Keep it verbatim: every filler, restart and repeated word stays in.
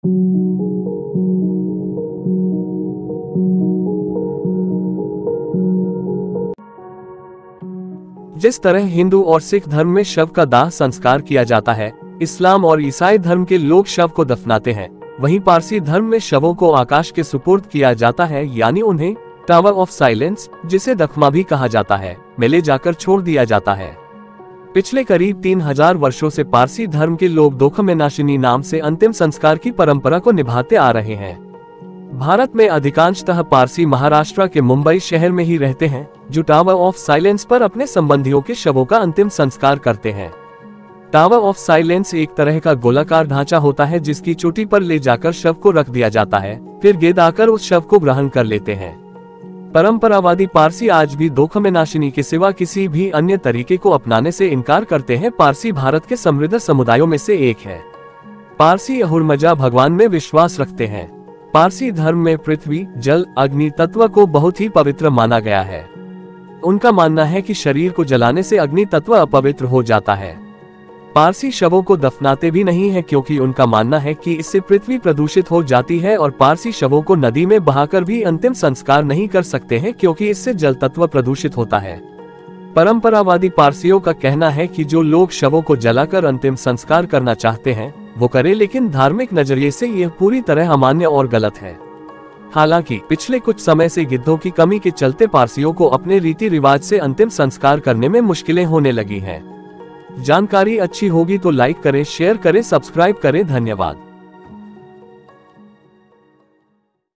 जिस तरह हिंदू और सिख धर्म में शव का दाह संस्कार किया जाता है, इस्लाम और ईसाई धर्म के लोग शव को दफनाते हैं, वहीं पारसी धर्म में शवों को आकाश के सुपुर्द किया जाता है, यानी उन्हें टावर ऑफ साइलेंस, जिसे दफमा भी कहा जाता है, में ले जाकर छोड़ दिया जाता है। पिछले करीब तीन हजार वर्षों से पारसी धर्म के लोग दोखमेनाशिनी नाम से अंतिम संस्कार की परंपरा को निभाते आ रहे हैं। भारत में अधिकांशतः पारसी महाराष्ट्र के मुंबई शहर में ही रहते हैं, जो टावर ऑफ साइलेंस पर अपने संबंधियों के शवों का अंतिम संस्कार करते हैं। टावर ऑफ साइलेंस एक तरह का गोलाकार ढांचा होता है, जिसकी चोटी पर ले जाकर शव को रख दिया जाता है, फिर गेंद आकर उस शव को ग्रहण कर लेते हैं। परंपरावादी पारसी आज भी दोखमेनाशिनी के सिवा किसी भी अन्य तरीके को अपनाने से इनकार करते हैं। पारसी भारत के समृद्ध समुदायों में से एक है। पारसी अहुरमजा भगवान में विश्वास रखते हैं। पारसी धर्म में पृथ्वी, जल, अग्नि तत्व को बहुत ही पवित्र माना गया है। उनका मानना है कि शरीर को जलाने से अग्नि तत्व अपवित्र हो जाता है। पारसी शवों को दफनाते भी नहीं है, क्योंकि उनका मानना है कि इससे पृथ्वी प्रदूषित हो जाती है, और पारसी शवों को नदी में बहाकर भी अंतिम संस्कार नहीं कर सकते हैं, क्योंकि इससे जल तत्व प्रदूषित होता है। परंपरावादी पारसियों का कहना है कि जो लोग शवों को जलाकर अंतिम संस्कार करना चाहते हैं वो करें, लेकिन धार्मिक नजरिए से यह पूरी तरह अमान्य और गलत है। हालांकि पिछले कुछ समय से गिद्धों की कमी के चलते पारसियों को अपने रीति रिवाज से अंतिम संस्कार करने में मुश्किलें होने लगी हैं। जानकारी अच्छी होगी तो लाइक करें, शेयर करें, सब्सक्राइब करें। धन्यवाद।